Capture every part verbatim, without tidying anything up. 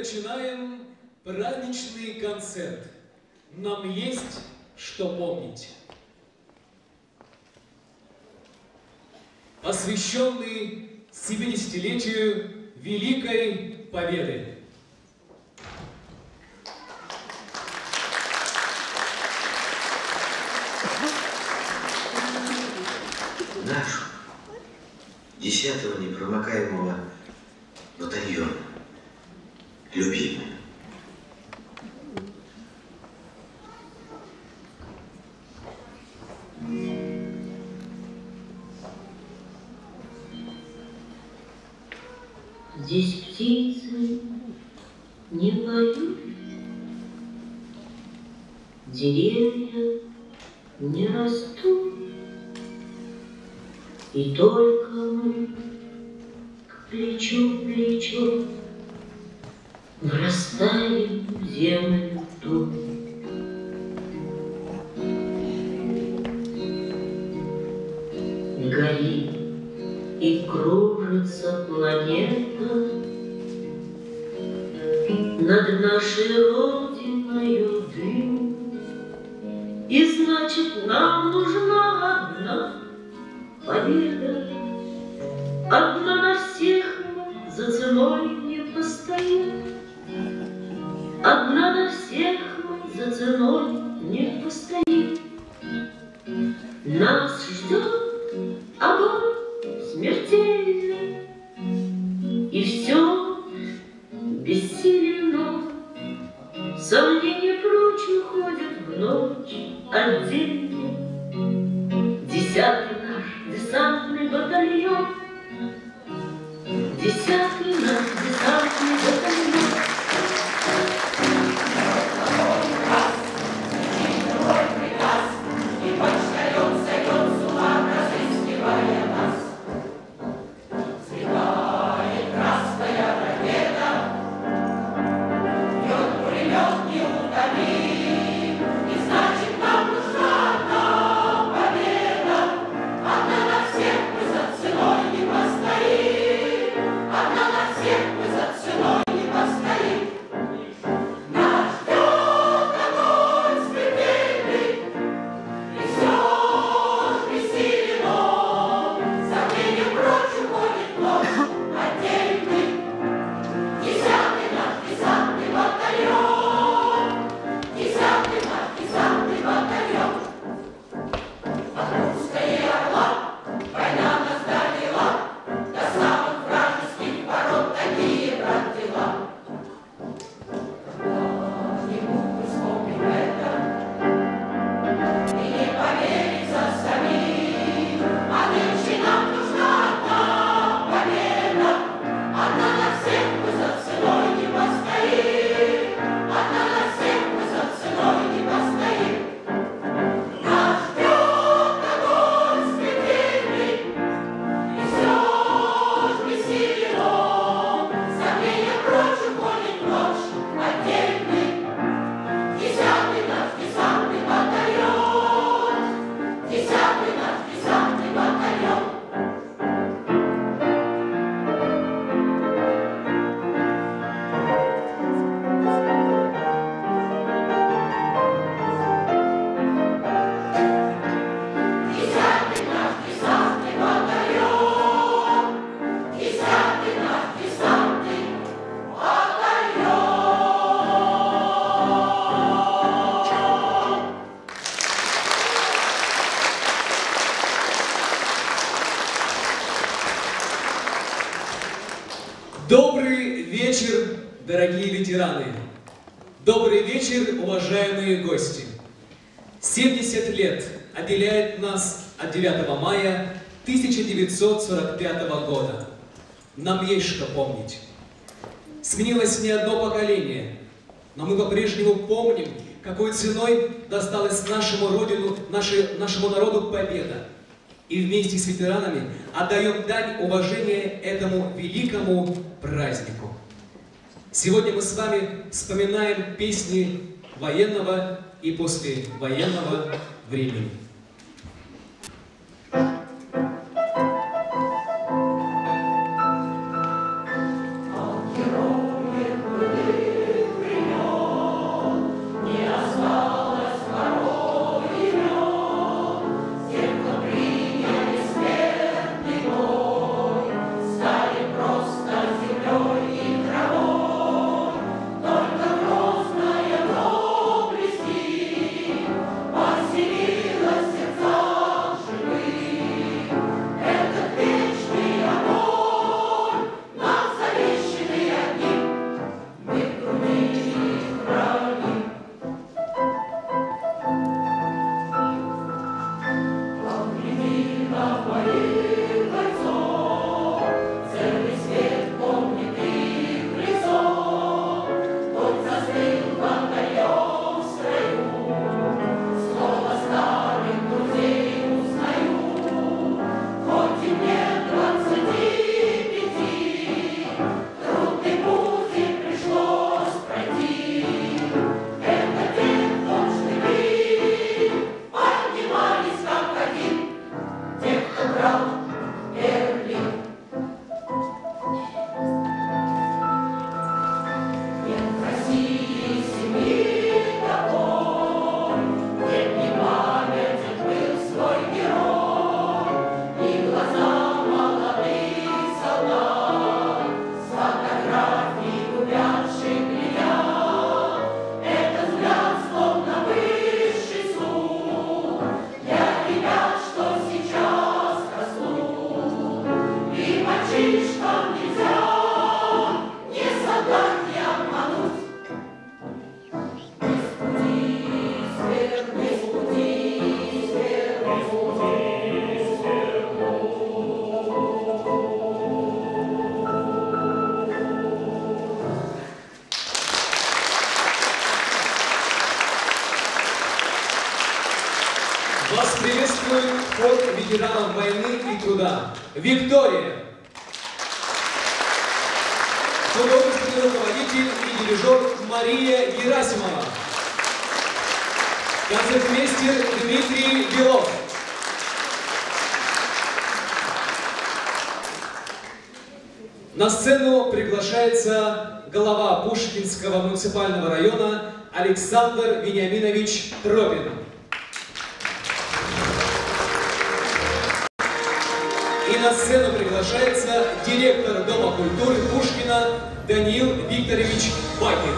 начинаем праздничный концерт. Нам есть что помнить. Посвященный семидесятилетию Великой Победы. Нашу десятого непромокаемого батальона, любимая. Здесь птицы не поют, деревья не растут, и только мы к плечу к плечу врастаем в землю ту. Горит и кружится планета над нашей родиною дым, и значит, нам нужна одна победа. Одна на всех мы за ценой не постоим, одна на всех мы за ценой не постоим. Нас ждет огонь смертельный, и все бессиленно. Сомнения прочь уходят в ночь отдельно. Десятый наш десантный батальон, десятый наш десантный батальон. Добрый вечер, дорогие ветераны! Добрый вечер, уважаемые гости! семьдесят лет отделяет нас от девятого мая тысяча девятьсот сорок пятого года. Нам есть что помнить. Сменилось не одно поколение, но мы по-прежнему помним, какой ценой досталась нашему родину, нашей, нашему народу победа. И вместе с ветеранами отдаем дань уважения этому великому празднику. Сегодня мы с вами вспоминаем песни военного и послевоенного времени. Герои были Вас приветствует хор ветеранов войны и труда «Виктория». Художественный руководитель и дирижер Мария Герасимова. Концертмейстер Дмитрий Белов. На сцену приглашается глава Пушкинского муниципального района Александр Вениаминович Тропин. И на сцену приглашается директор Дома культуры Пушкина Даниил Викторович Бакин.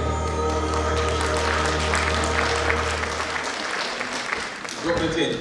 Добрый день.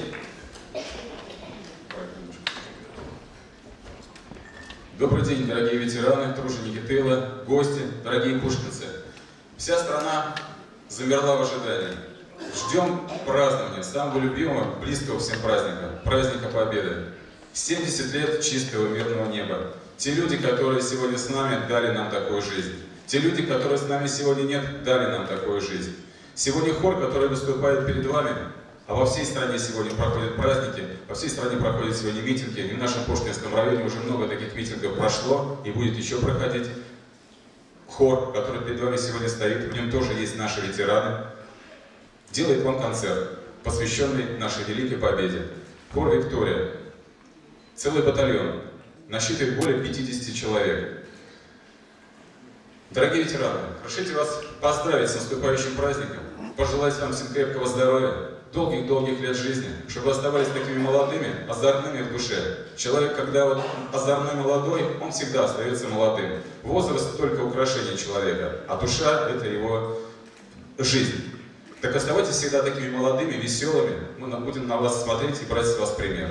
Добрый день, дорогие ветераны, труженики тыла, гости, дорогие пушкинцы. Вся страна замерла в ожидании. Ждем празднования самого любимого, близкого всем праздника, праздника Победы. семьдесят лет чистого мирного неба. Те люди, которые сегодня с нами, дали нам такую жизнь. Те люди, которые с нами сегодня нет, дали нам такую жизнь. Сегодня хор, который выступает перед вами, а во всей стране сегодня проходят праздники, во всей стране проходят сегодня митинги. И в нашем Пушкинском районе уже много таких митингов прошло и будет еще проходить. Хор, который перед вами сегодня стоит, в нем тоже есть наши ветераны, делает вам концерт, посвященный нашей великой победе. Хор «Виктория». Целый батальон, насчитывает более пятидесяти человек. Дорогие ветераны, разрешите вас поздравить с наступающим праздником, пожелать вам всем крепкого здоровья, долгих-долгих лет жизни, чтобы вы оставались такими молодыми, озорными в душе. Человек, когда вот озорной молодой, он всегда остается молодым. Возраст только украшение человека, а душа — это его жизнь. Так оставайтесь всегда такими молодыми, веселыми, мы будем на вас смотреть и брать с вас пример.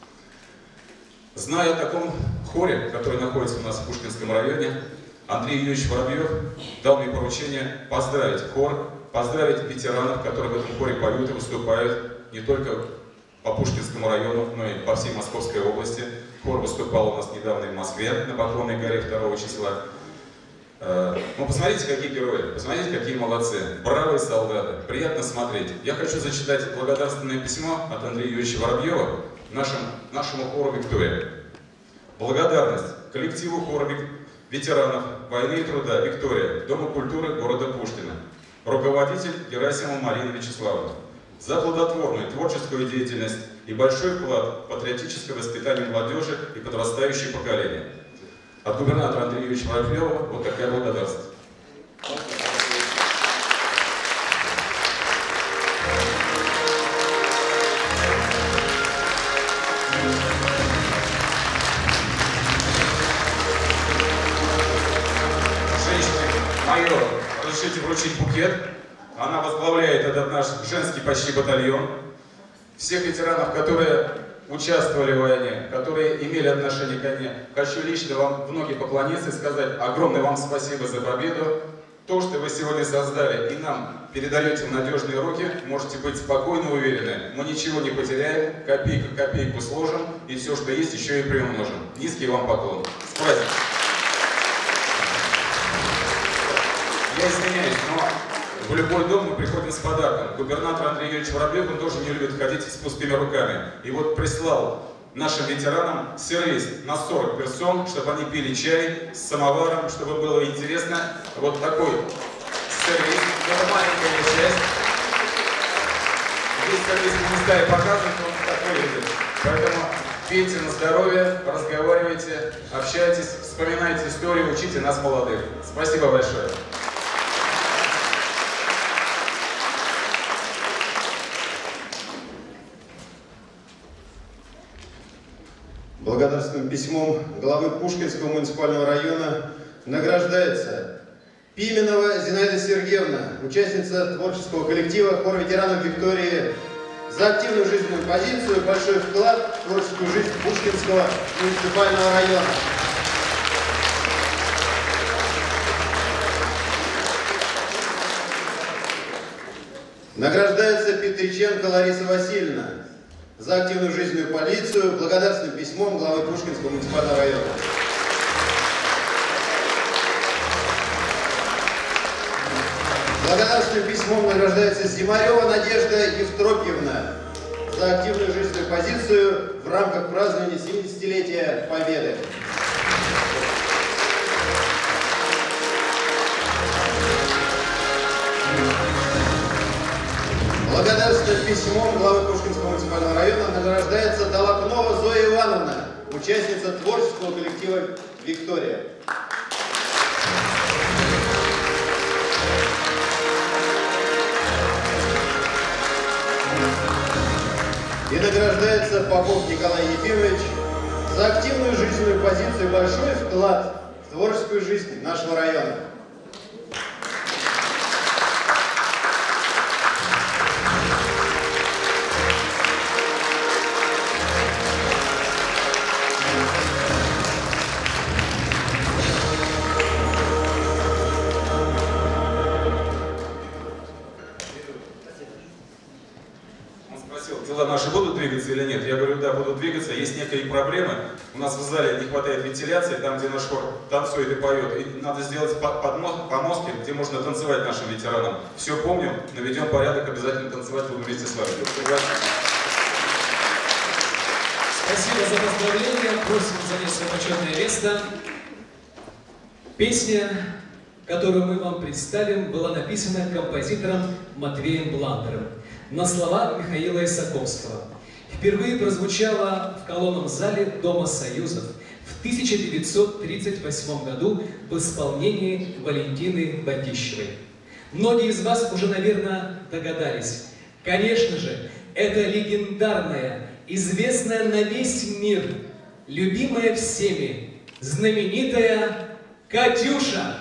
Зная о таком хоре, который находится у нас в Пушкинском районе, Андрей Юрьевич Воробьев дал мне поручение поздравить хор, поздравить ветеранов, которые в этом хоре поют и выступают не только по Пушкинскому району, но и по всей Московской области. Хор выступал у нас недавно в Москве на Поклонной горе второго числа. Ну, посмотрите, какие герои, посмотрите, какие молодцы, бравые солдаты, приятно смотреть. Я хочу зачитать благодарственное письмо от Андрея Юрьевича Воробьева нашим, нашему хору «Виктория». Благодарность коллективу хора ветеранов войны и труда «Виктория», Дома культуры города Пушкина, руководитель Герасимова Марина Вячеславовна, за плодотворную творческую деятельность и большой вклад в патриотическое воспитание молодежи и подрастающее поколение. От губернатора Андрея Юрьевича Воробьева вот такая благодарность. Майор, разрешите вручить букет. Она возглавляет этот наш женский почти батальон. Всех ветеранов, которые участвовали в войне, которые имели отношение к ней, хочу лично вам в ноги поклониться и сказать огромное вам спасибо за победу. То, что вы сегодня создали и нам передаете в надежные руки, можете быть спокойно уверены. Мы ничего не потеряем, копейку копейку сложим и все, что есть, еще и приумножим. Низкий вам поклон. С праздником! Я извиняюсь, но в любой дом мы приходим с подарком. Губернатор Андрей Юрьевич Воробьев, он тоже не любит ходить с пустыми руками. И вот прислал нашим ветеранам сервиз на сорок персон, чтобы они пили чай с самоваром, чтобы было интересно. Вот такой сервиз, это маленькая часть. Здесь сервис не стали показывать, он такой лежит. Поэтому пейте на здоровье, разговаривайте, общайтесь, вспоминайте историю, учите нас молодых. Спасибо большое. Благодарственным письмом главы Пушкинского муниципального района награждается Пименова Зинаида Сергеевна, участница творческого коллектива хор ветеранов «Виктории», за активную жизненную позицию, большой вклад в творческую жизнь Пушкинского муниципального района. Награждается Петриченко Лариса Васильевна за активную жизненную позицию, благодарственным письмом главы Пушкинского муниципального района. Благодарственным письмом награждается Зимарева Надежда Евтропьевна за активную жизненную позицию в рамках празднования семидесятилетия Победы. Благодарственным письмом главы Пушкинского муниципального района награждается Долокнова Зоя Ивановна, участница творческого коллектива «Виктория». И награждается Попов Николай Ефимович за активную жизненную позицию и большой вклад в творческую жизнь нашего района. Дела наши будут двигаться или нет? Я говорю, да, будут двигаться. Есть некие проблемы. У нас в зале не хватает вентиляции, там, где наш хор танцует и поет. И надо сделать помостки, где можно танцевать нашим ветеранам. Все помню, наведем порядок, обязательно танцевать будем вместе с вами. Спасибо за поздравления. Просим занять свое почетное место. Песня, которую мы вам представим, была написана композитором Матвеем Бландером на слова Михаила Исаковского. Впервые прозвучала в колонном зале Дома Союзов в тысяча девятьсот тридцать восьмом году в исполнении Валентины Батищевой. Многие из вас уже, наверное, догадались. Конечно же, это легендарная, известная на весь мир, любимая всеми, знаменитая «Катюша».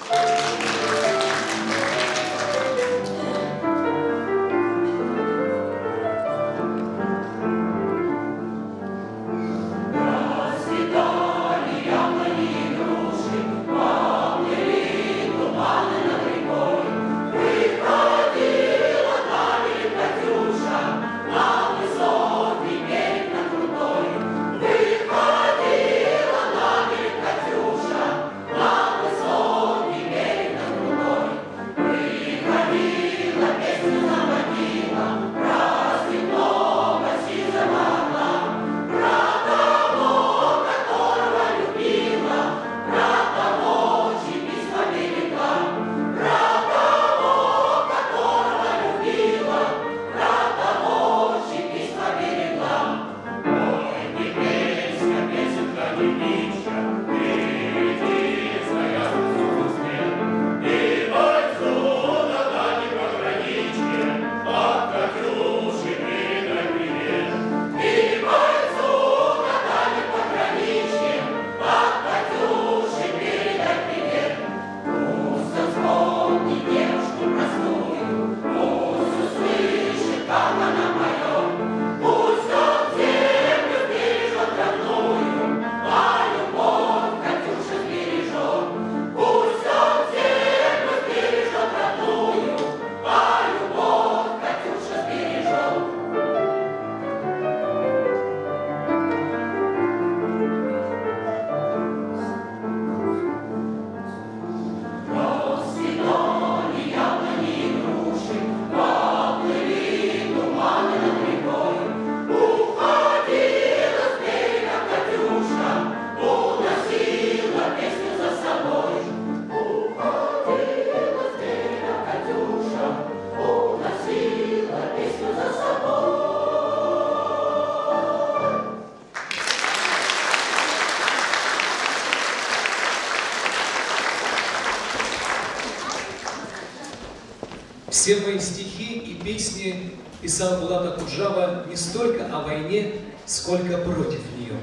Все мои стихи и песни писал Булат Акуджава не столько о войне, сколько против нее.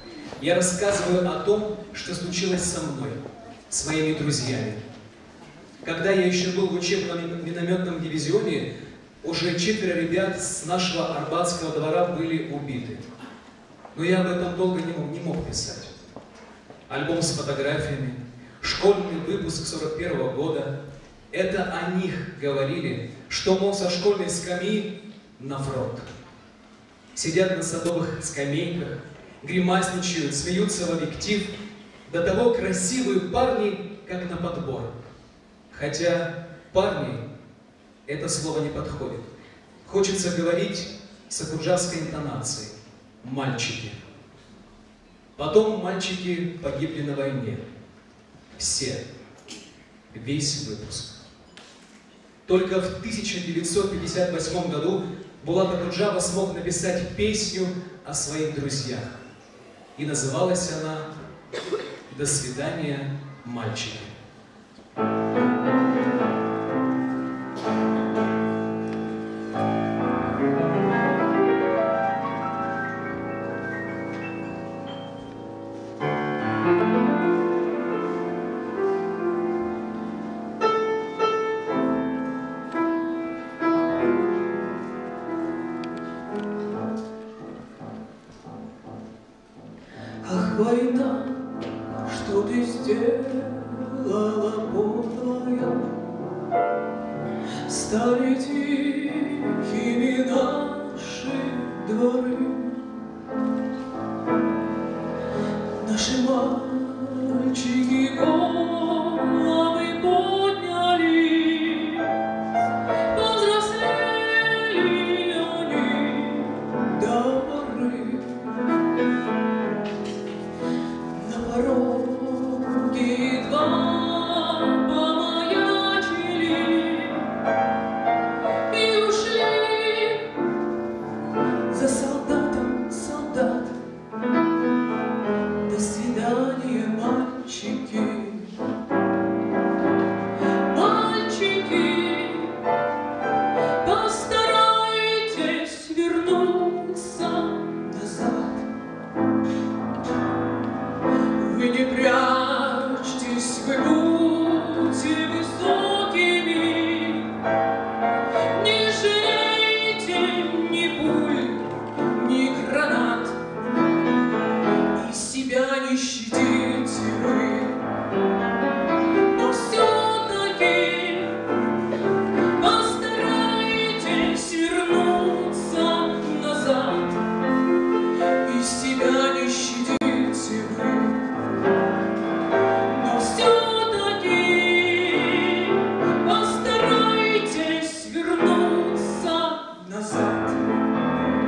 Я рассказываю о том, что случилось со мной, с моими друзьями. Когда я еще был в учебном минометном дивизионе, уже четверо ребят с нашего Арбатского двора были убиты. Но я об этом долго не мог, не мог писать. Альбом с фотографиями, школьный выпуск сорок первого года. Это о них говорили, что, мол, со школьной скамьи на фронт. Сидят на садовых скамейках, гримасничают, смеются в объектив. До того красивые парни, как на подбор. Хотя парни, это слово не подходит. Хочется говорить с акуджавской интонацией «Мальчики». Потом мальчики погибли на войне. Все. Весь выпуск. Только в тысяча девятьсот пятьдесят восьмом году Булат Акуджава смог написать песню о своих друзьях. И называлась она «До свидания, мальчики». Ах, война, что ты сделала, подлая? Стали тихими наши дворы, наши мальчики головы подняли, повзрослели они до поры. На пороге едва помаячили и ушли за солдатом солдат. До свидания, мальчики. Мальчики, постарайтесь вернуться назад. Вы не прячьтесь, вы будьте высокими, не жалейте ни пуль, ни гранат, и себя не щадите вы, но все-таки постарайтесь вернуться назад, и себя не щадите вы. Но все-таки постарайтесь вернуться назад.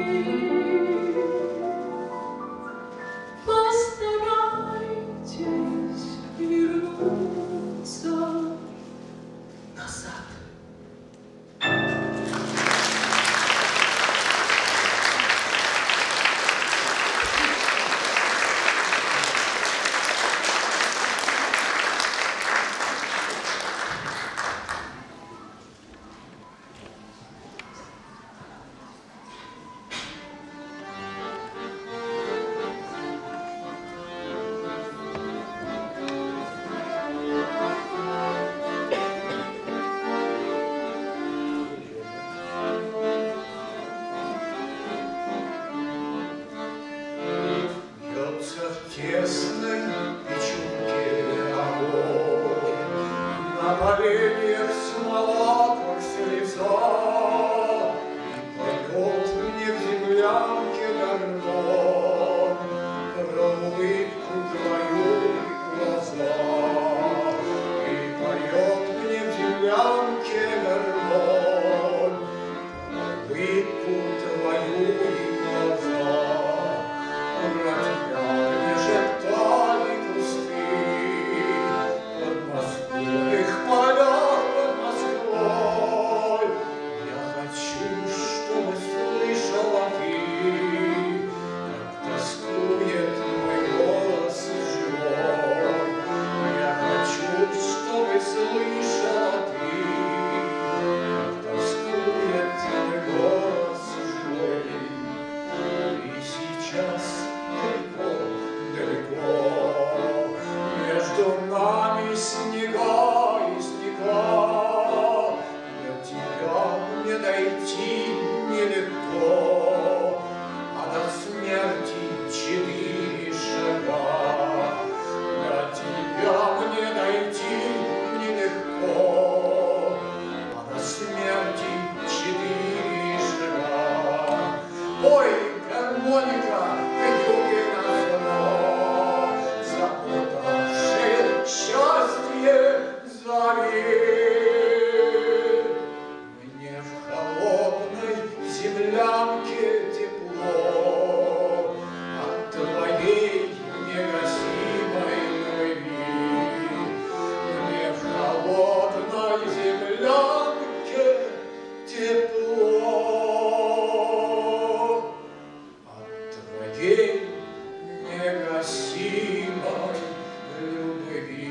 постарайтесь вернуться назад. Бьется в тесной печурке огонь, на поленьях смола, как слеза, и поет мне в землянке горбон про улыбку твою и глаза. И поет мне в землянке горбон про улыбку твою и глаза. Про тебя не шептали кусты под Москвой, полях под Москвой. Я хочу, чтобы слышала ты, как тоскует мой голос живой. Я хочу, чтобы слышала ты, как тоскует мой голос живой. И сейчас далеко, далеко, между нами снега и снега, до тебя мне дойти нелегко, а до смерти четыре шага. До тебя мне дойти нелегко, а до смерти четыре шага. Ой, гармоника, юге назло, заплутавшее счастье зови. Мне в холодной землянке тепло от твоей негасимой любви. Мне в холодной землянке тепло от твоей негасимой любви.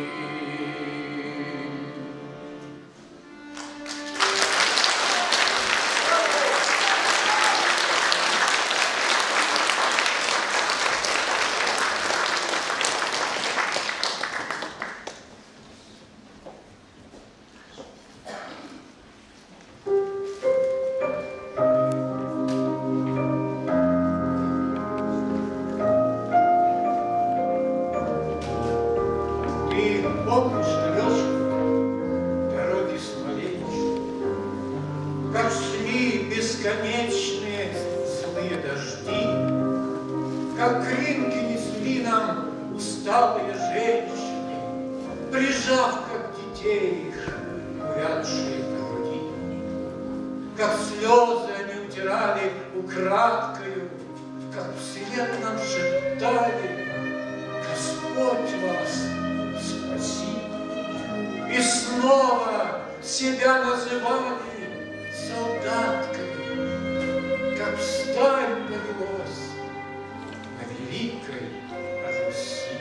Ты помнишь, Алеша, дороги Смоленщины, как шли бесконечные злые дожди, как кринки несли нам усталые женщины, прижав, как детей их, увядшие груди, как слезы они утирали украдкою, как вслед нам шептали: Господь вас спаси. И снова себя называли солдатками, как сталь повелось на великой Руси.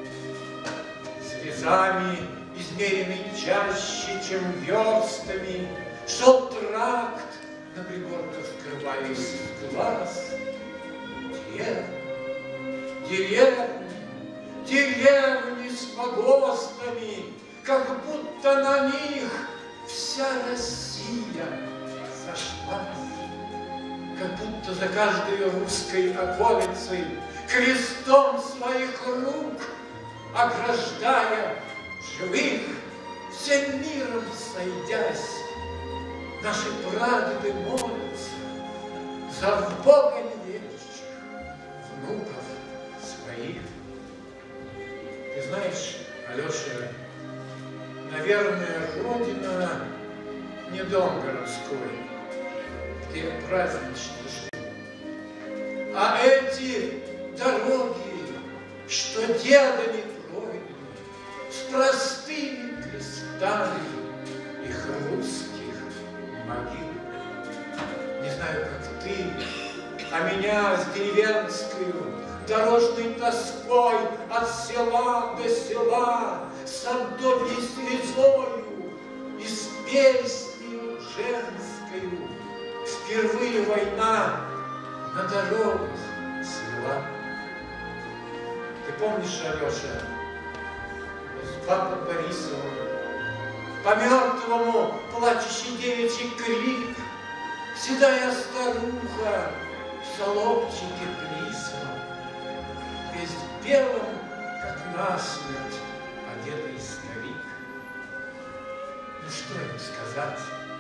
Слезами, измеренный чаще, чем верстами, шел тракт, на пригорках скрывались глаз. Деревни, деревни, деревни с погостами, как будто на них вся Россия сошлась. Как будто за каждой русской околицей крестом своих рук, ограждая живых, всем миром сойдясь, наши прадеды молятся за в Бога не верящих внуков своих. Ты знаешь, Алеша, наверное, Родина не дом городской, где праздничный жил. А эти дороги, что дедами пройдут, с простыми крестами их русских могил. Не знаю, как ты, а меня с деревенскою дорожной тоской от села до села, с отдобьей слезою и с песней женскою впервые война на дорогах свела. Ты помнишь, Алеша, с папой Борисовым по мертвому плачущий девичий крик, седая старуха в солобчике плисом, весь белым, как насмерть, одетый старик. Ну что им сказать?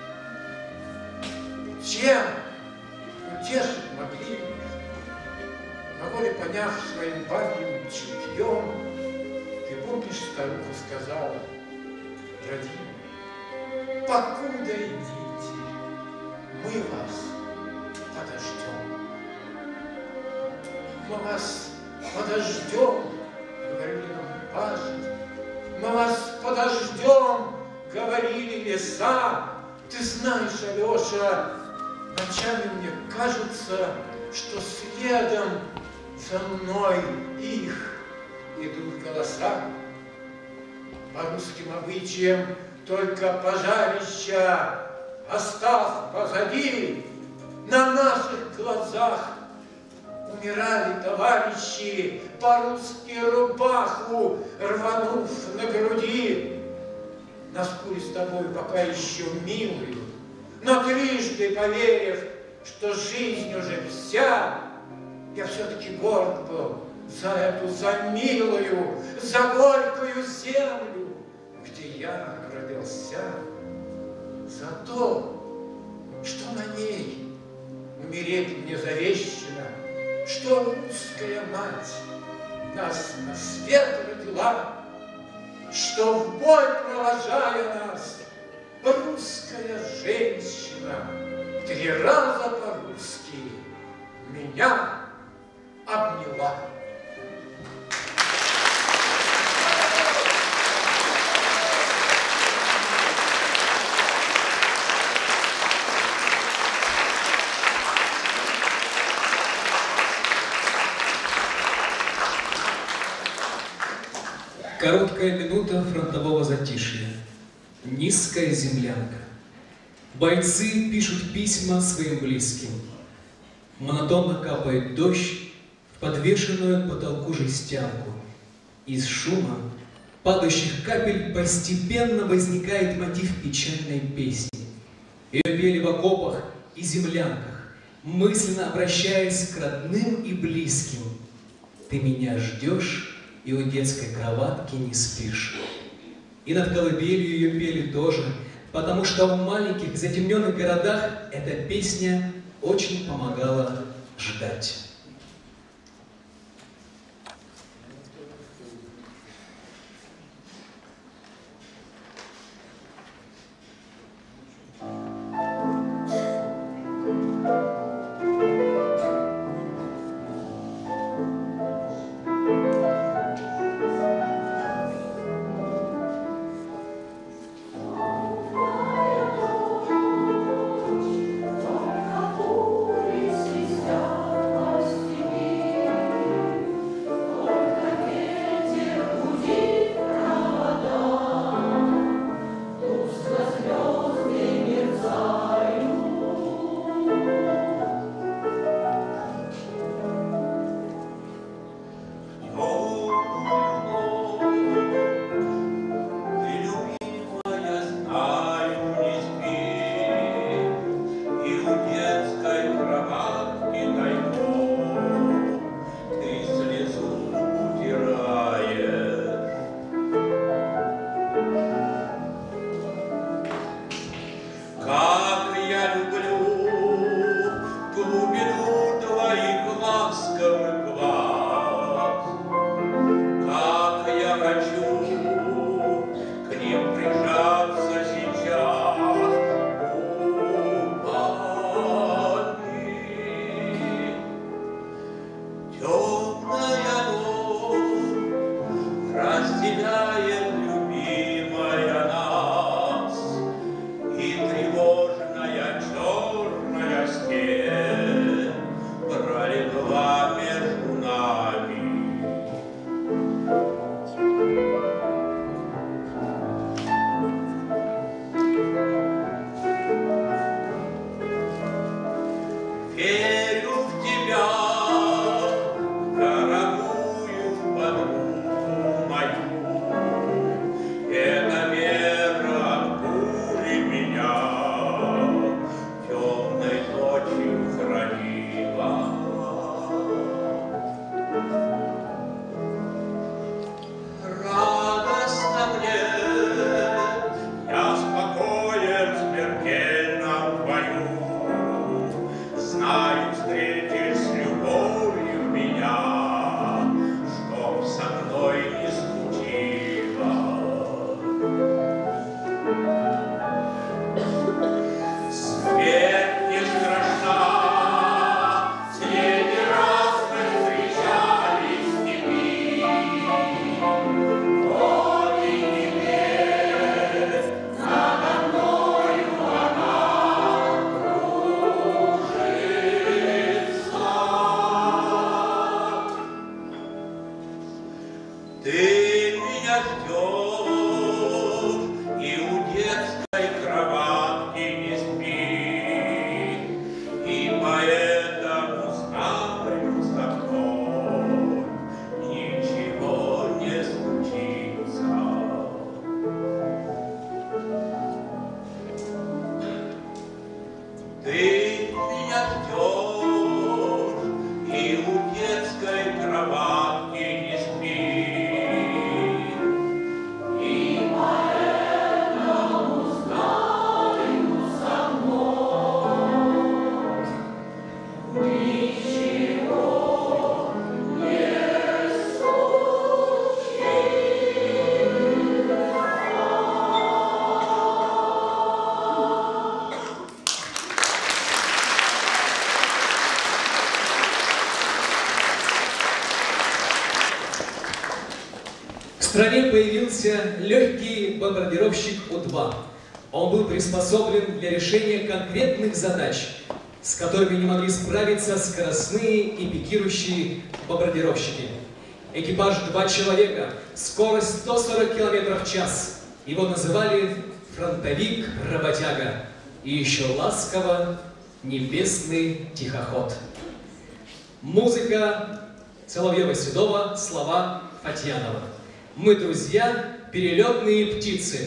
Чем утешить могли их? Могу ли, поняв своим бабьим чутьем, ты помнишь, старуха сказала: родимый, покуда идите, мы вас подождем. Мы вас подождем, говорили нам пажи, мы вас подождем, говорили леса. Ты знаешь, Алеша, ночами мне кажется, что следом за мной их идут голоса. По русским обычаям только пожарища оставь позади, на наших глазах умирали товарищи, по-русски рубаху рванув на груди. Нас кури с тобой пока еще милую, но трижды поверив, что жизнь уже вся, я все-таки горд был за эту, за милую, за горькую землю, где я родился, за то, что на ней умереть мне завещено, что русская мать нас на свет родила, что в бой провожая нас русская женщина три раза по-русски меня обняла. Короткая минута фронтового затишья. Низкая землянка. Бойцы пишут письма своим близким. Монотонно капает дождь в подвешенную к потолку жестянку. Из шума падающих капель постепенно возникает мотив печальной песни. Ее пели в окопах и землянках, мысленно обращаясь к родным и близким. Ты меня ждешь, и у детской кроватки не спишь. И над колыбелью ее пели тоже, потому что в маленьких затемненных городах эта песня очень помогала ждать. Свистят Ты меня ждешь, и у детской кроватки не спишь. И поэтому знаю само, ничего не случится. В стране появился легкий бомбардировщик У два. Он был приспособлен для решения конкретных задач, с которыми не могли справиться скоростные и пикирующие бомбардировщики. Экипаж два человека, скорость сто сорок километров в час. Его называли фронтовик-работяга и еще ласково небесный тихоход. Музыка Соловьева-Седова, слова Фатьянова. Мы друзья, перелетные птицы.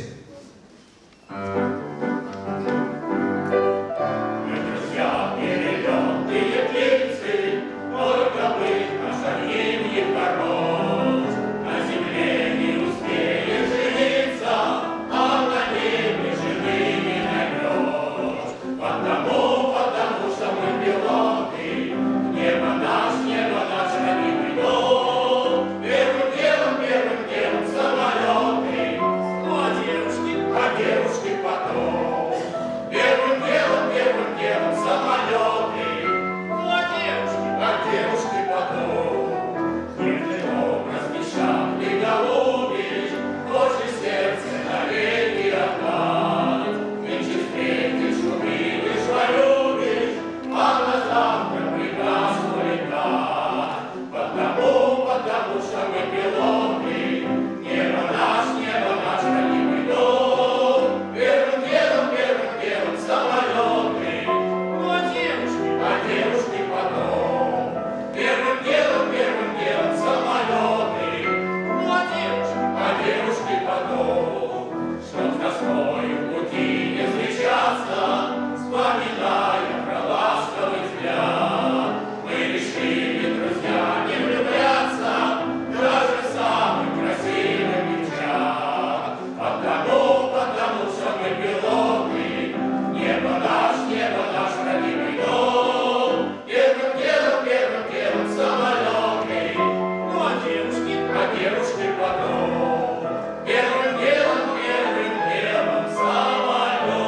Мы друзья, перелетные птицы, только мы ошалим их мороз. На земле не успеем жениться, а на небе живыми найдешь. Потому, потому что мы пилоты, небо наш, небо наш родимый дом. Первым делом, первым делом самолеты, ну а девушки, а девушки потом. Первым делом, первым делом самолеты, ну а девушки, а девушки потом. Нежный образ мешавный голубей, ложь сердце навеки отдать. Нынче встретишь, увидишь, полюбишь, а на завтра приказ улетать. Потому, потому что мы пилоты, небо наш, небо наш родимый дом. Первым делом, первым делом самолеты, ну а девушки, а девушки потом. Первым делом, первым делом самолеты, ну а девушки, а девушки потом. Чтоб с тоской в пути не встречаться, вспоминая про ласковый взгляд, мы решили, друзья, не влюбляться даже в самых красивых девчат. Потому, потому что мы пилоты, небо наш, небо наш родимый дом. Первым делом, первым делом самолеты, ну а девушки, а девушки потом. Первым делом, первым делом самолеты.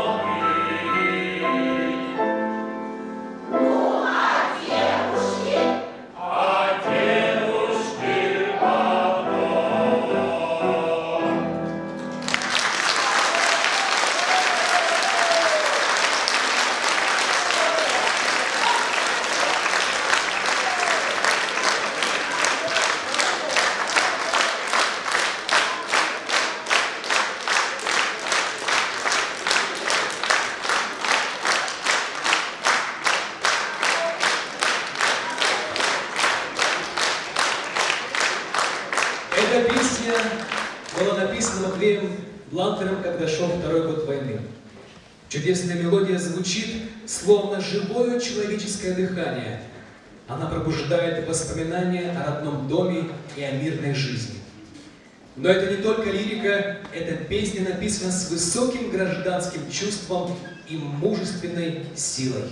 Ну а девушки, а девушки потом. Эта песня была написана Матвеем Блантером, когда шел второй год войны. Чудесная мелодия звучит, словно живое человеческое дыхание. Она пробуждает воспоминания о родном доме и о мирной жизни. Но это не только лирика, эта песня написана с высоким гражданским чувством и мужественной силой.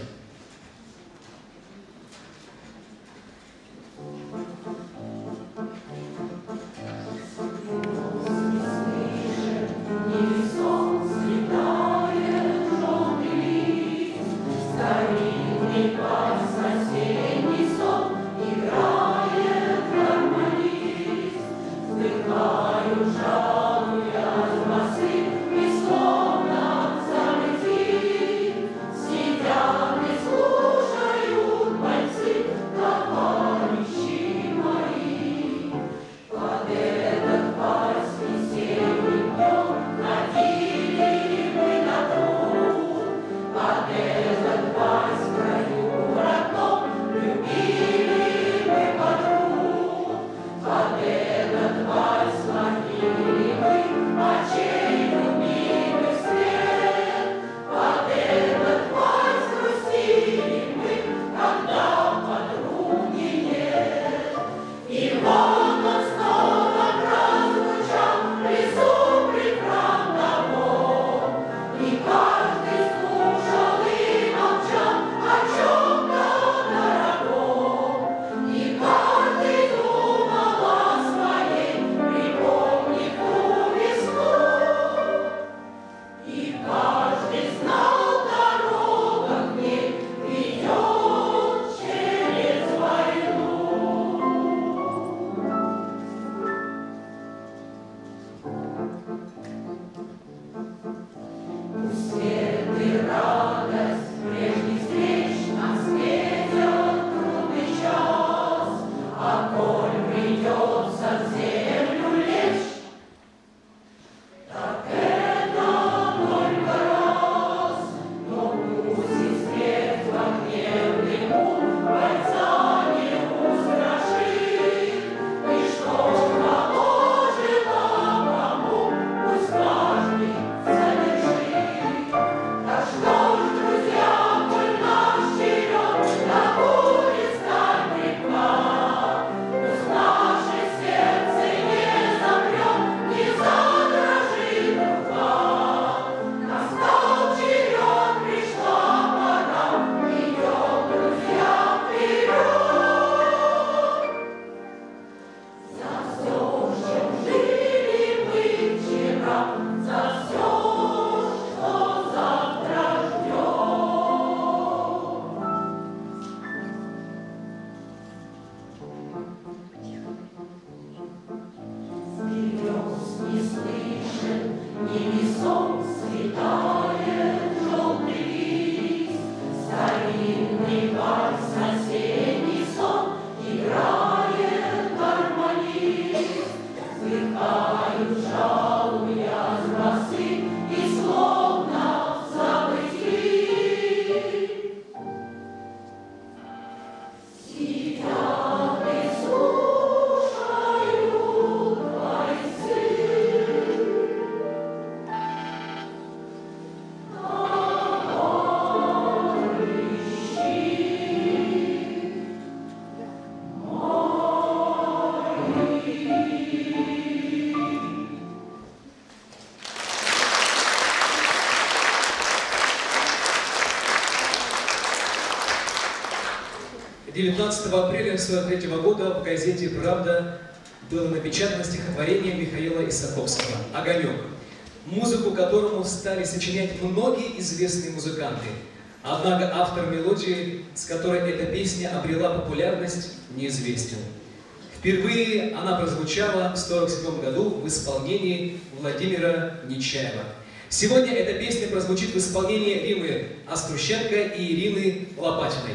Под этот вальс в краю родном девятнадцатого апреля сорок третьего года в газете «Правда» было напечатано стихотворение Михаила Исаковского «Огонек», музыку которому стали сочинять многие известные музыканты. Однако автор мелодии, с которой эта песня обрела популярность, неизвестен. Впервые она прозвучала в сорок седьмом году в исполнении Владимира Нечаева. Сегодня эта песня прозвучит в исполнении Римы Острущенко и Ирины Лопатиной.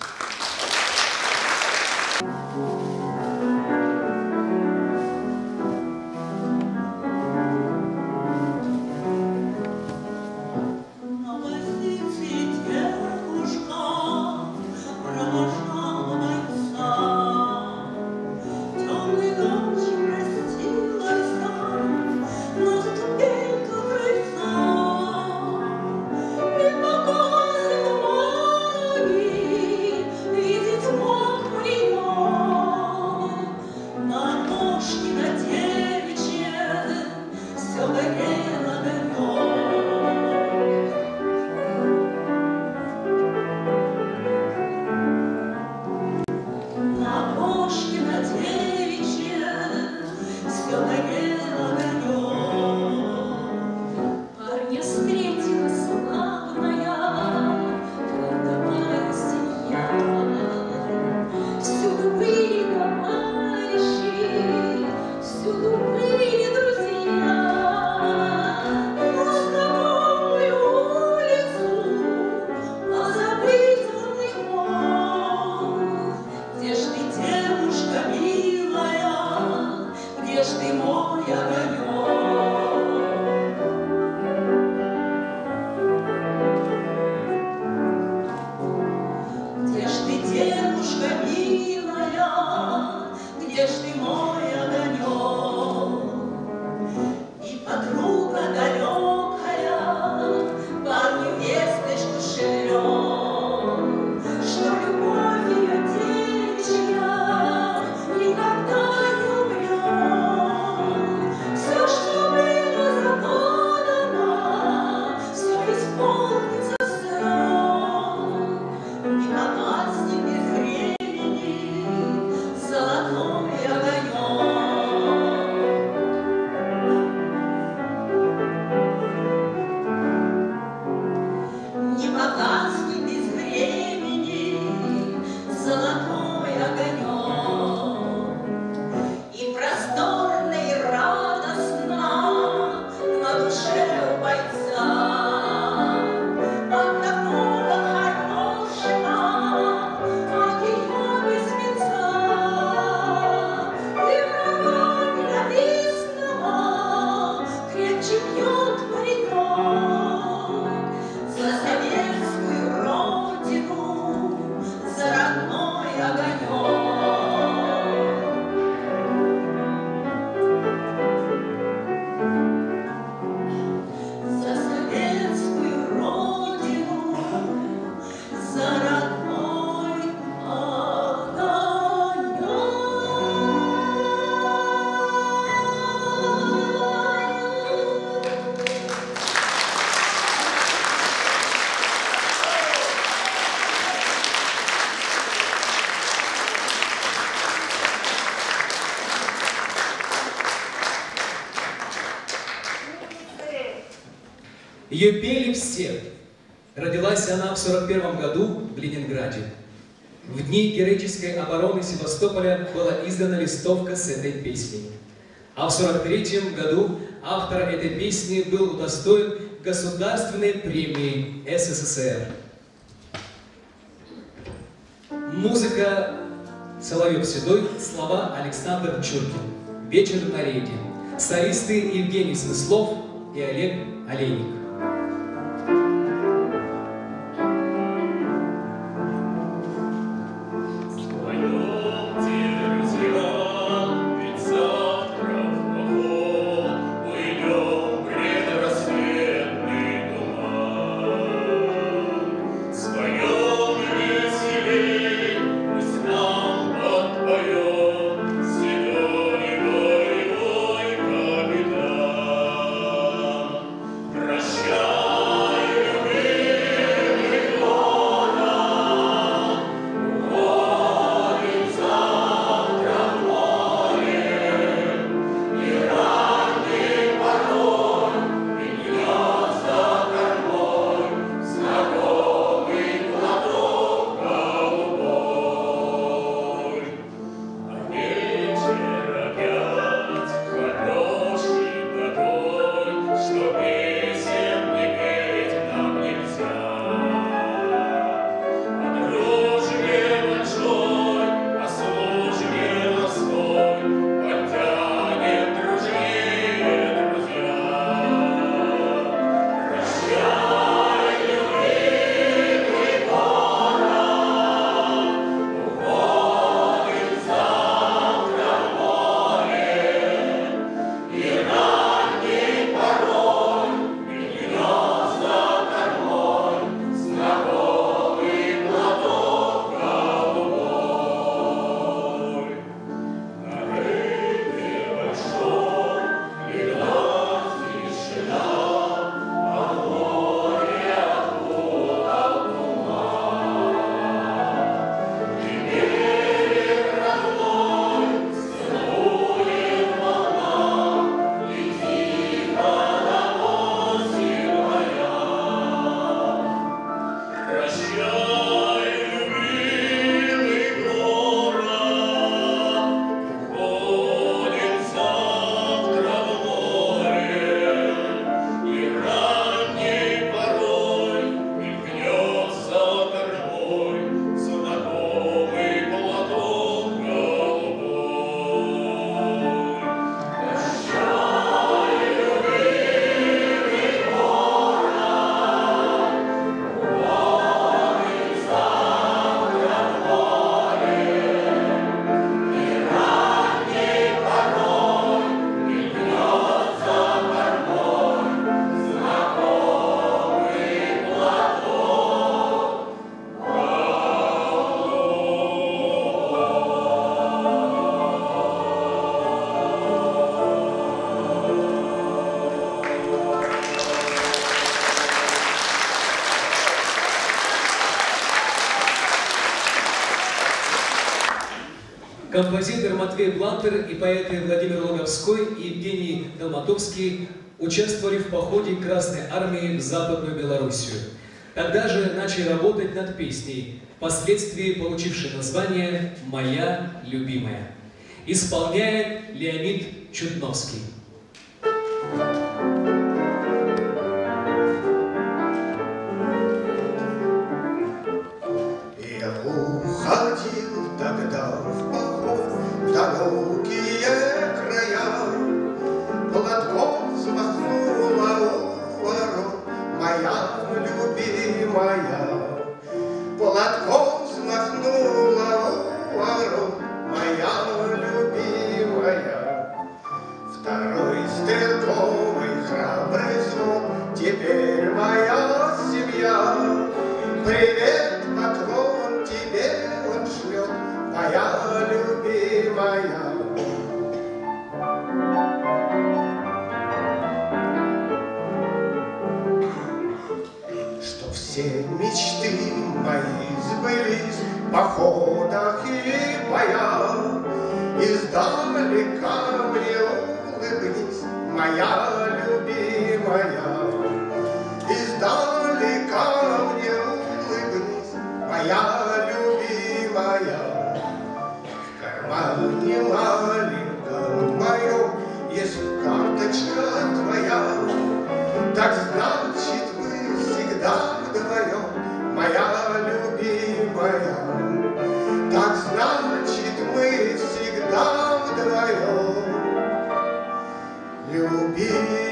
Ее пели все. Родилась она в сорок первом году в Ленинграде. В дни героической обороны Севастополя была издана листовка с этой песней. А в сорок третьем году автор этой песни был удостоен Государственной премии СССР. Музыка Соловьев-Седой, слова Александр Чуркин. «Вечер на рейде». Солисты Евгений Смыслов и Олег Олейник. Прощай. Композитор Матвей Блантер и поэты Владимир Луговской и Евгений Долматовский участвовали в походе Красной Армии в Западную Белоруссию. Тогда же начали работать над песней, впоследствии получившей название «Моя любимая». Исполняет Леонид Чудновский. Я уходил тогда в поход в далекие края, платком взмахнула у ворот моя любимая, платком взмахнула у ворот моя любимая. Второй стрелковый храбрый взвод, теперь моя семья. Привет, поклон тебе он шлет, моя любимая. Что все мечты мои сбылись в походах и боях, издалека мне улыбнись, моя любимая. Издалека мне улыбнись, моя любимая. В кармане маленьком моем есть карточка твоя. Так значит, мы всегда вдвоем, моя любимая. Так значит, мы всегда вдвоем. Любимая.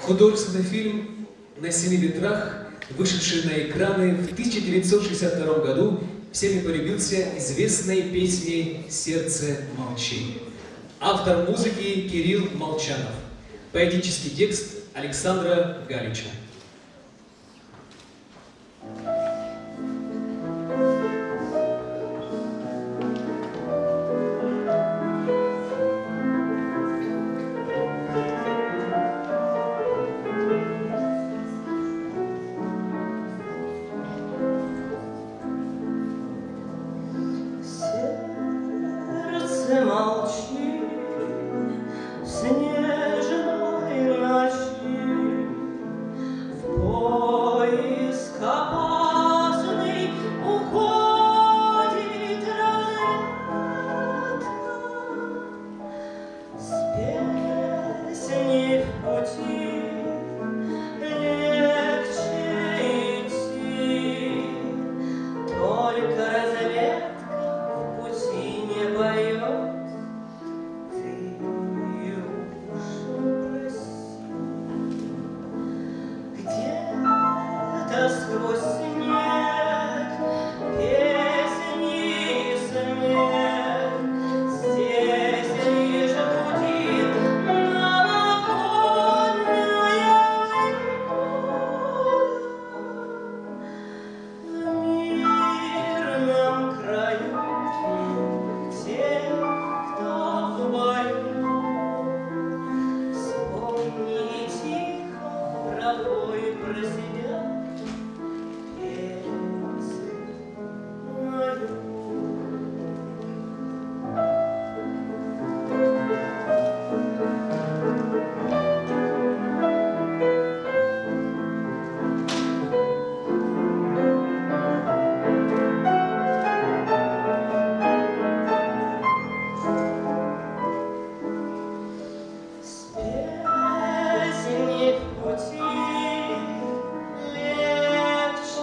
Художественный фильм «На семи ветрах», вышедший на экраны в тысяча девятьсот шестьдесят втором году, всеми полюбился известной песней «Сердце молчи». Автор музыки Кирилл Молчанов. Поэтический текст Александра Галича. Сердце молчи, в снежной ночи, в поиск опасный уходит разведка. С песней в пути легче идти, только разведка в пути не поет. Ты уж прости, где-то сквозь снег песни и смех здесь лишь гудит новогодняя в мирном краю. Те, кто в бою, вспомни тихо про бой, про себя песню мою. С песней в пути легче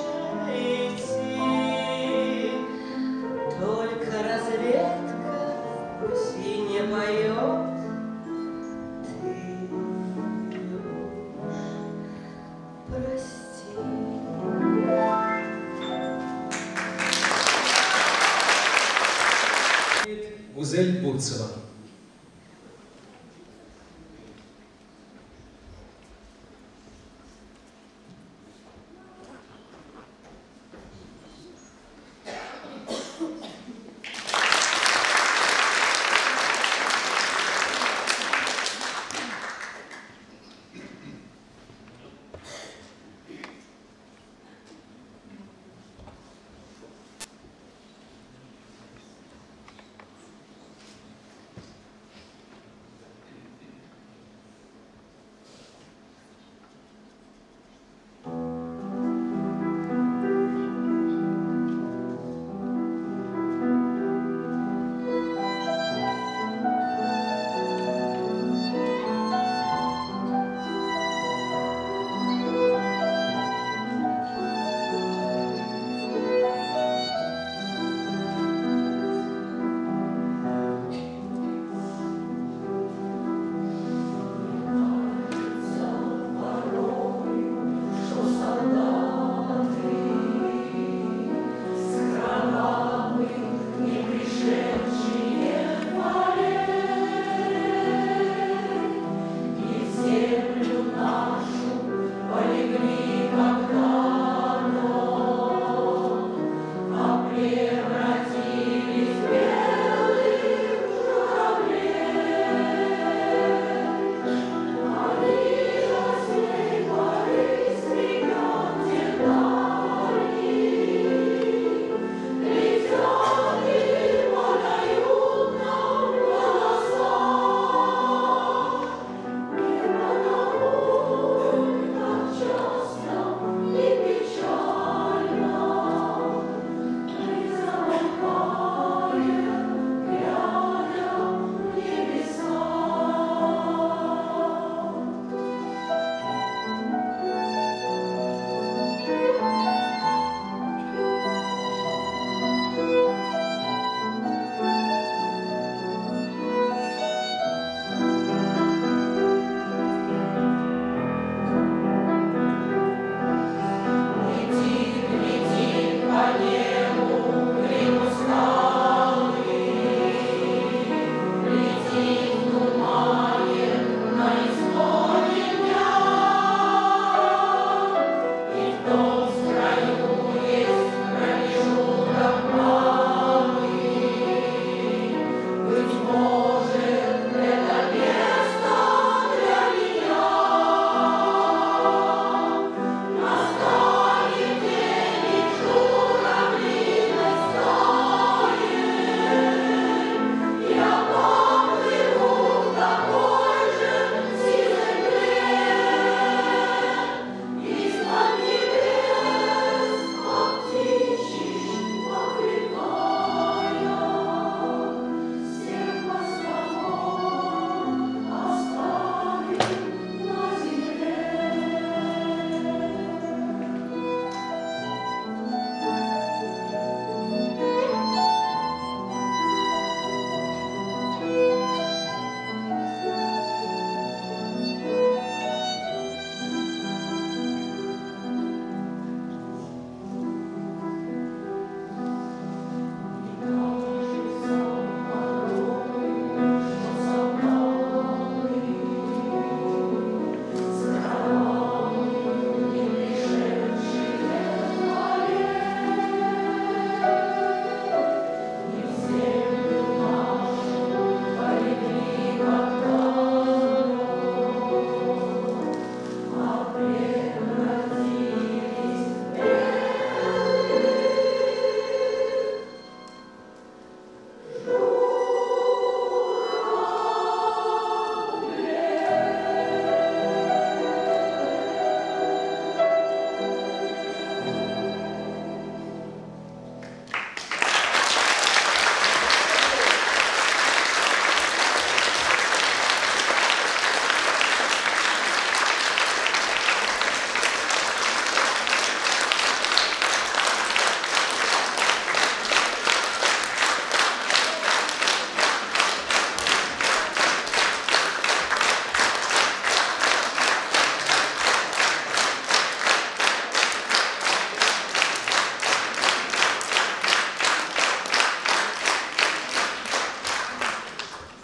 идти, только разведка в пути не поет. Ты уж прости. Гузель Бурцева.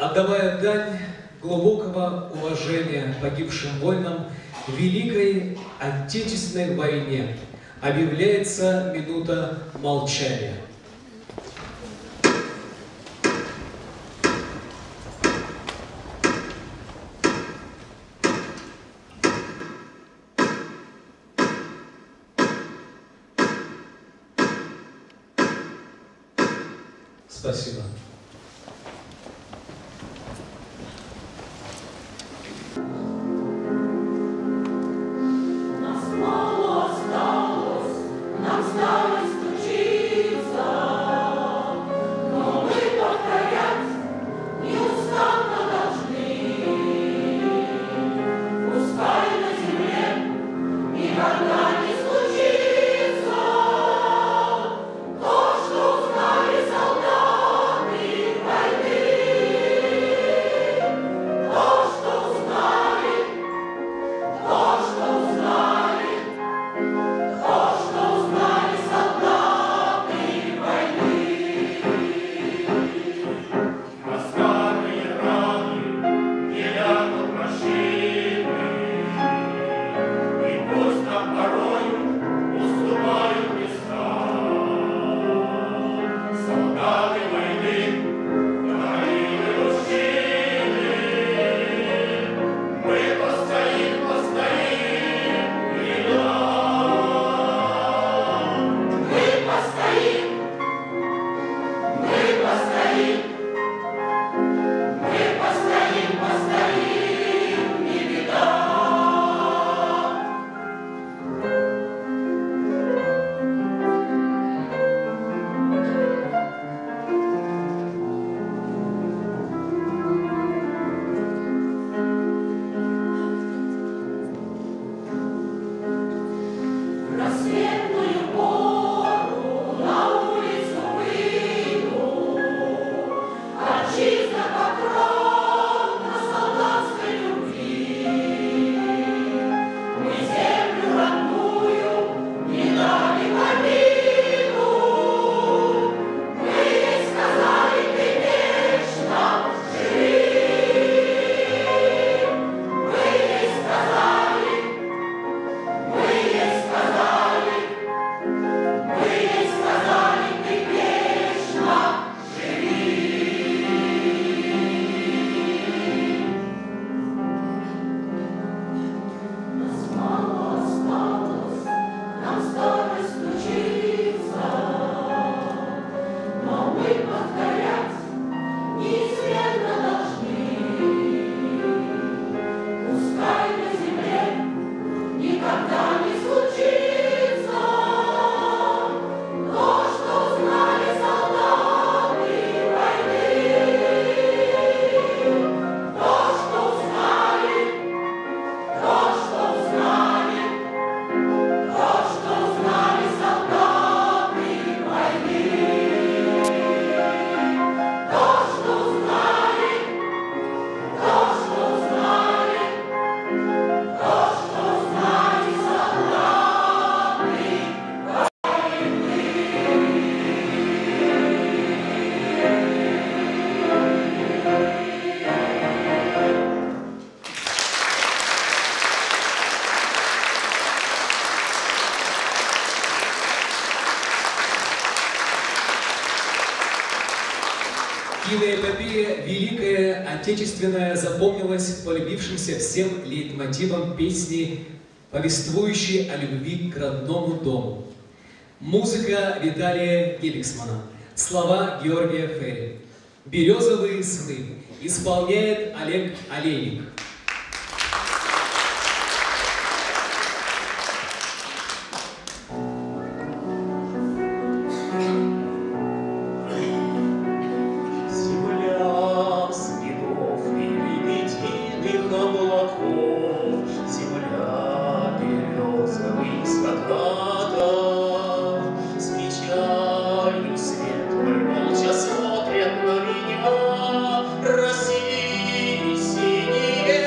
отдавая дань глубокого уважения погибшим воинам в Великой Отечественной войне, объявляется минута молчания. Спасибо. Нас мало осталось, нам старость учиться, но мы повторять неустанно должны. Пускай на земле никогда не случится то, что узнали солдаты войны. То, что узнали, то, что узнали, то, что узнали солдаты войны. А старые раны не лягут прошиты, и пусть нам порою уступают места. Солдаты войны, говорили мужчины, мы постоим, постоим, и да. Мы постоим, мы постоим, мы постоим, постоим, не беда. В рассветную пору на улицу выйду, отчизна покров на солдатской любви. Мы землю родную не дали в обиду, мы ей сказали: ты вечно живи. Мы ей сказали, мы ей сказали, мы ей сказали: ты вечно живи. Нас мало осталось, нам старость учиться, но мы повторять неизменно должны. Пускай на земле никогда не случится то, что узнали солдаты войны. То, что узнали, то, что узнали, то, что узнали солдаты войны. То, что узнали, то, что узнали, то, что узнали солдаты войны. Киноэпопея «Великая Отечественная» запомнилась полюбившимся всем лейтмотивом песни, повествующей о любви к родному дому. Музыка Виталия Геликсмана, слова Георгия Ферри. «Березовые сны» исполняет Олег Олейник. Земля снегов и лебединых облаков, земля березовых закатов, с печалью светлой молча смотрят на меня России синие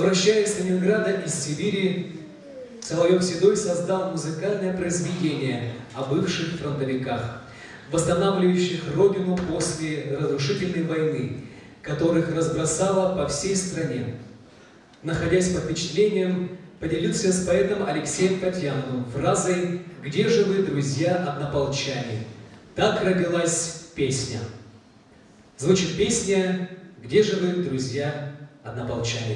Возвращаясь с Ленинграда из Сибири, Соловьев Седой создал музыкальное произведение о бывших фронтовиках, восстанавливающих родину после разрушительной войны, которых разбросало по всей стране. Находясь под впечатлением, поделился с поэтом Алексеем Татьяновым фразой «Где же вы, друзья, однополчане?» Так родилась песня. Звучит песня «Где же вы, друзья, однополчане?»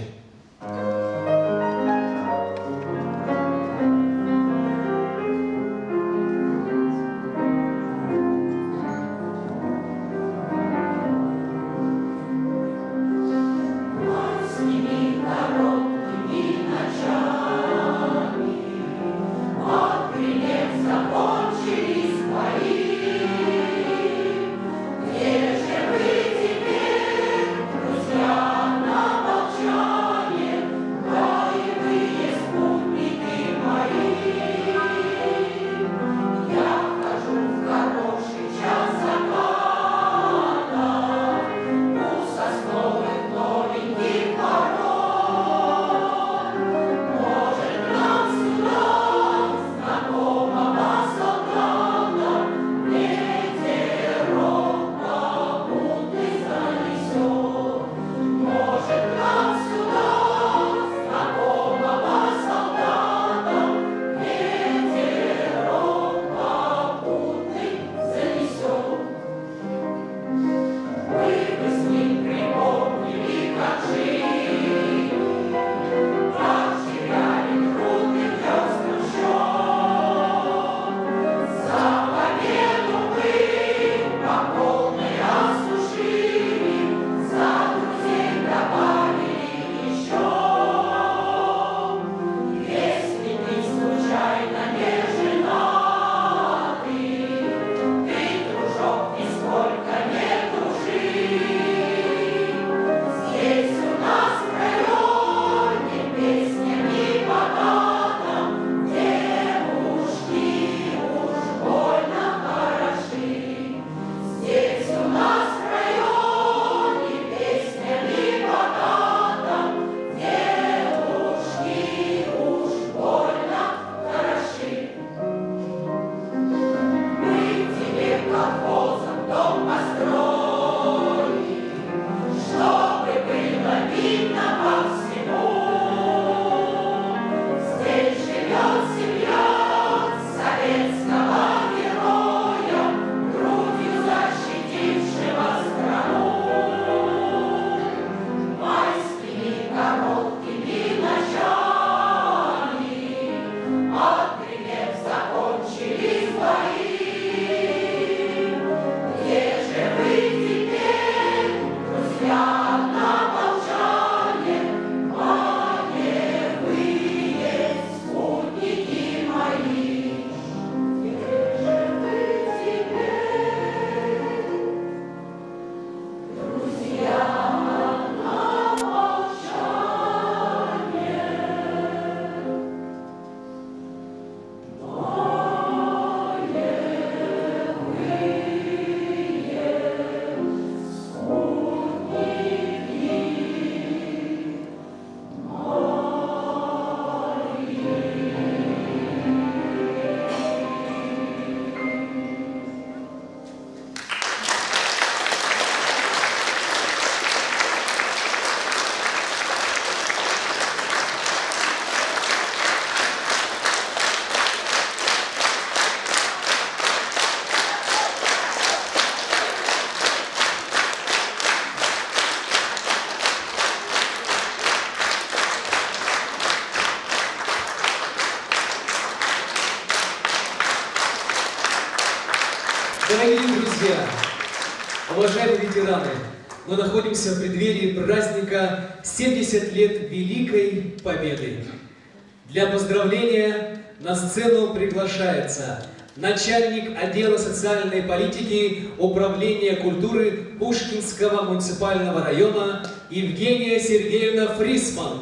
Дорогие друзья, уважаемые ветераны, мы находимся в преддверии праздника семьдесят лет Великой Победы. Для поздравления на сцену приглашается начальник отдела социальной политики Управления культуры Пушкинского муниципального района Евгения Сергеевна Фрисман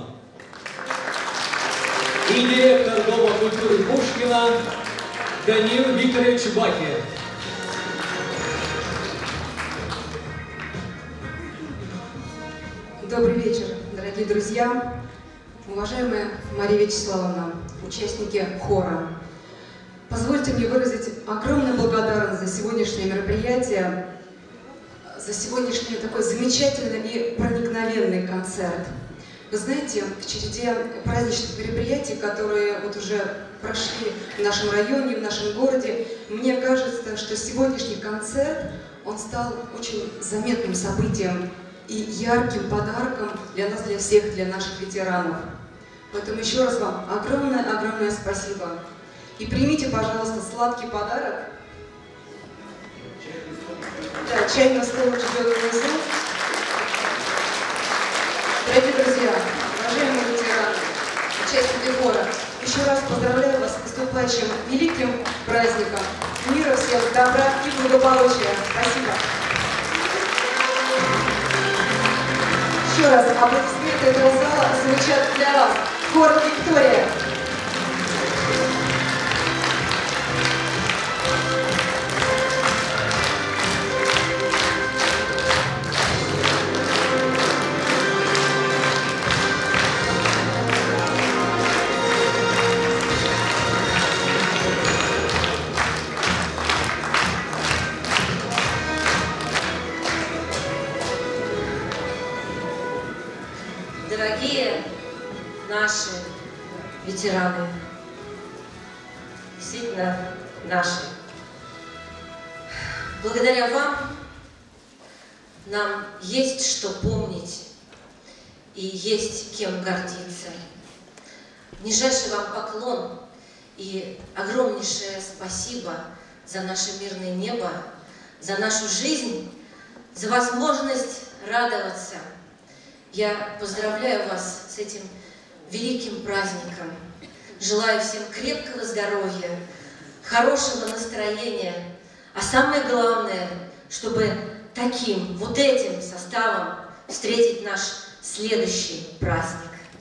и директор Дома культуры Пушкина Даниил Викторович Бахи. Добрый вечер, дорогие друзья. Уважаемая Мария Вячеславовна, участники хора, позвольте мне выразить огромную благодарность за сегодняшнее мероприятие, за сегодняшний такой замечательный и проникновенный концерт. Вы знаете, в череде праздничных мероприятий, которые вот уже прошли в нашем районе, в нашем городе, мне кажется, что сегодняшний концерт, он стал очень заметным событием и ярким подарком для нас, для всех, для наших ветеранов. Поэтому еще раз вам огромное-огромное спасибо. И примите, пожалуйста, сладкий подарок. Да, чайный стол ждет внизу. Дорогие друзья, уважаемые ветераны, участники хора, еще раз поздравляю вас с наступающим великим праздником. Мира всем, добра и благополучия. Спасибо. Еще раз аплодисменты этого зала звучат для вас. Хор «Виктория». Дорогие наши ветераны, действительно наши, благодаря вам нам есть что помнить и есть кем гордиться. Нижайший вам поклон и огромнейшее спасибо за наше мирное небо, за нашу жизнь, за возможность радоваться. Я поздравляю вас с этим великим праздником. Желаю всем крепкого здоровья, хорошего настроения, а самое главное, чтобы таким, вот этим составом встретить наш следующий праздник.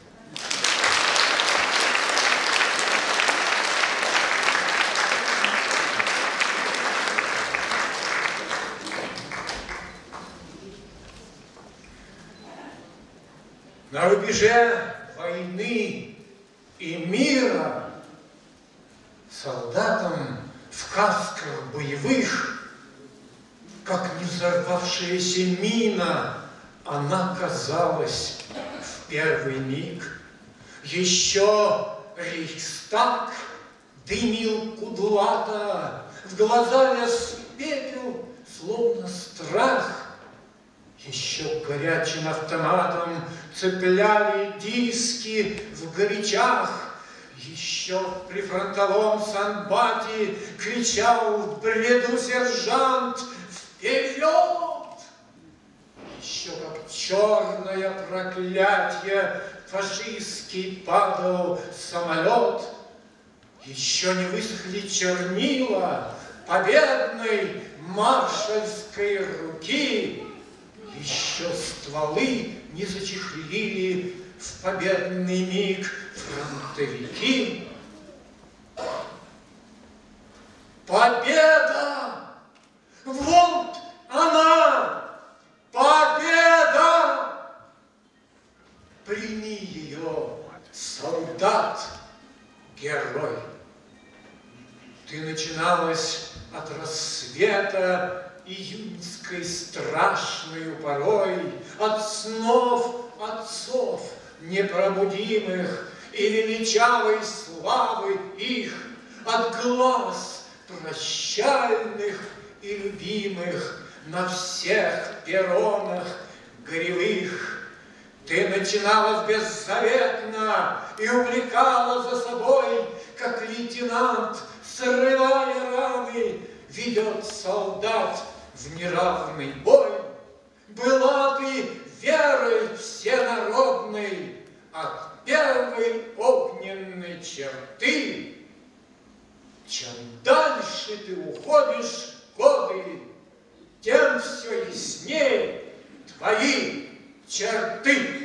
На рубеже войны и мира солдатам в касках боевых, как не взорвавшаяся мина, она казалась в первый миг. Еще Рейхстаг дымил кудлато, в глаза лез пепел, словно страх. Еще горячим автоматом цепляли диски в горячах. Еще в прифронтовом Санбате кричал в бреду сержант: «Вперед!» Еще как черное проклятие фашистский падал самолет. Еще не высохли чернила победной маршальской руки. Еще стволы не зачехлили в победный миг фронтовики. Победа! Вот она! Победа! Прими ее, солдат, герой. Ты начиналась от рассвета июньской страшную порой, от снов отцов непробудимых и величавой славы их, от глаз прощальных и любимых на всех перронах горевых. Ты начиналась беззаветно и увлекала за собой, как лейтенант, срывая раны, ведет солдат в неравный бой. Была ты верой всенародной от первой огненной черты. Чем дальше ты уходишь годы, тем все яснее твои черты.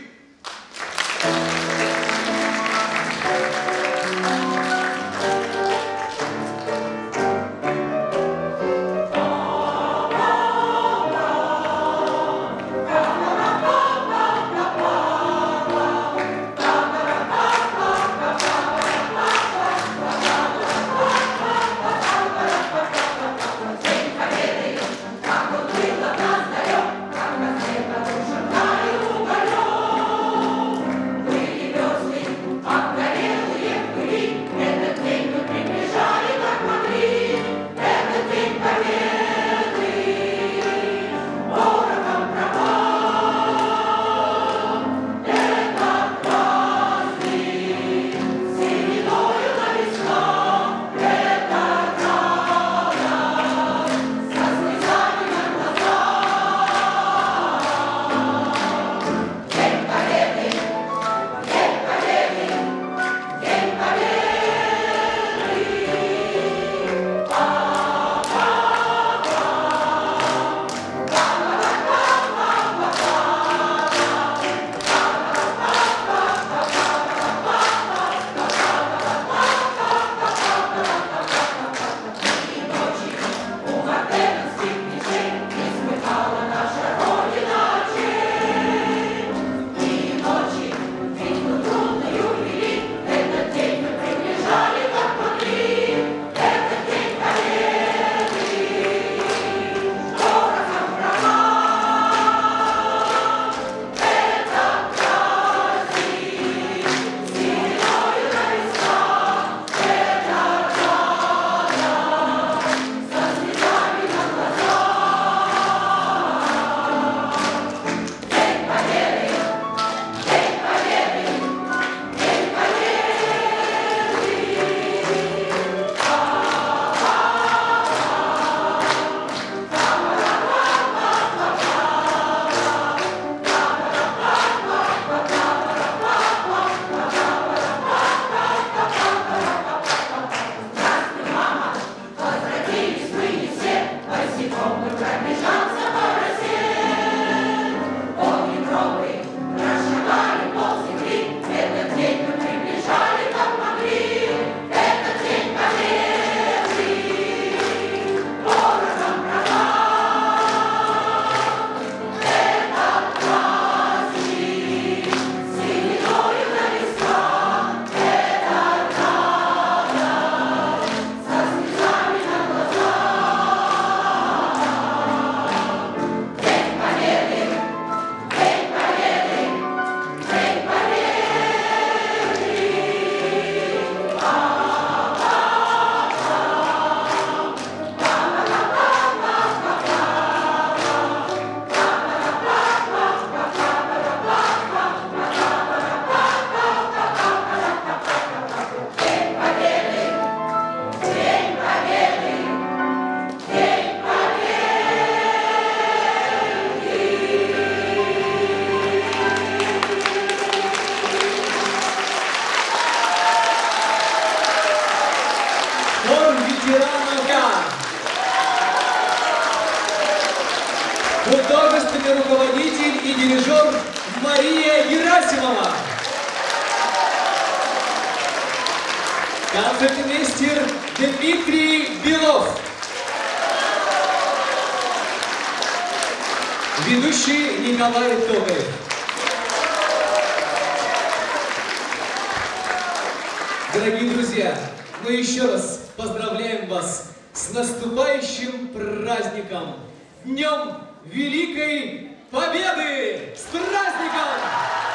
ветерана. Художественный руководитель и дирижер Мария Герасимова. Концертмейстер Дмитрий Белов. Ведущий Николай Тогаев. Дорогие друзья, мы еще раз поздравляем вас с наступающим праздником, Днем Великой Победы! С праздником!